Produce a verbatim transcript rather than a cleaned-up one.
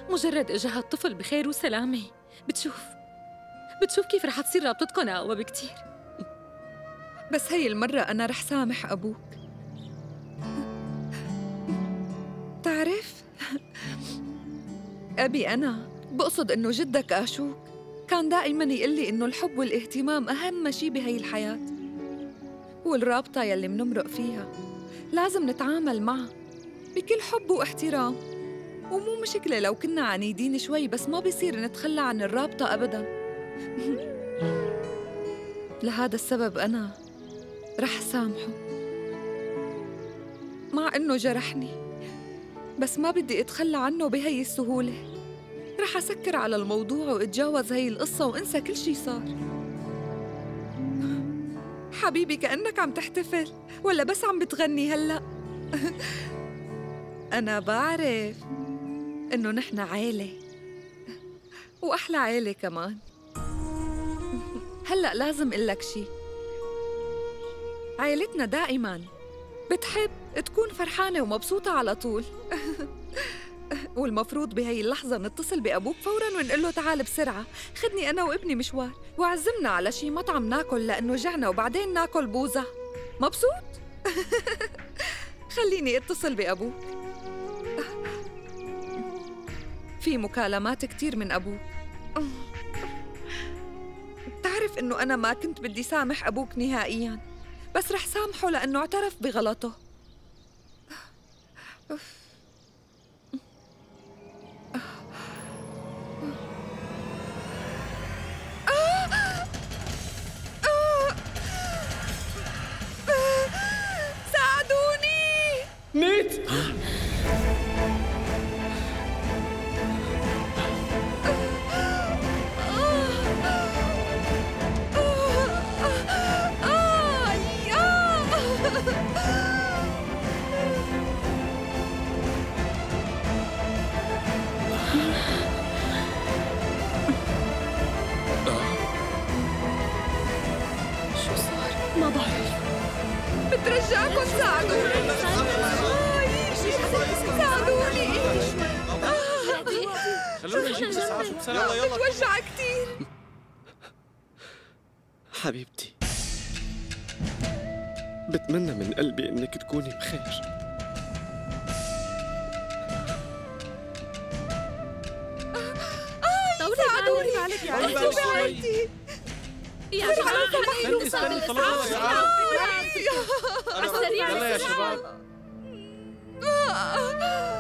مجرد إجا هالطفل بخير وسلامة بتشوف بتشوف كيف رح تصير رابطتكن أقوى بكتير. بس هي المرة أنا رح سامح أبوك. تعرف أبي أنا بقصد إنه جدك آشوك كان دائماً يقلي إنه الحب والاهتمام أهم شي بهي الحياة، والرابطة يلي منمرق فيها لازم نتعامل معها بكل حب واحترام، ومو مشكلة لو كنا عنيدين شوي، بس ما بيصير نتخلى عن الرابطة أبداً. لهذا السبب أنا رح سامحه مع إنه جرحني، بس ما بدي أتخلى عنه بهي السهولة. رح أسكر على الموضوع وأتجاوز هي القصة وأنسى كل شي صار. حبيبي كأنك عم تحتفل ولا بس عم بتغني هلأ؟ أنا بعرف إنه نحن عيلة، وأحلى عيلة كمان. هلأ لازم قلك شي، عيلتنا دائماً بتحب تكون فرحانة ومبسوطة على طول. والمفروض بهي اللحظة نتصل بأبوك فوراً ونقول له تعال بسرعة خدني أنا وابني مشوار، وعزمنا على شي مطعم ناكل لأنه جعنا، وبعدين ناكل بوزة. مبسوط؟ خليني اتصل بأبوك. في مكالمات كتير من أبوك. بتعرف إنه أنا ما كنت بدي سامح أبوك نهائياً، بس رح سامحه لأنه اعترف بغلطه. ساعدوني! نيت! شو صار؟ ما بعرف. بترجاكم ساعدوني. ساعدوني. خلونا نجيب الإسعاف بسرعة. يلا يلا. بتوجع كتير. حبيبتي، بتمنى من قلبي إنك تكوني بخير. ساعدوني معلك يا عزيزي بعيلتي. يا جماعة استني استني خلاص يا عم. يلا يا شباب.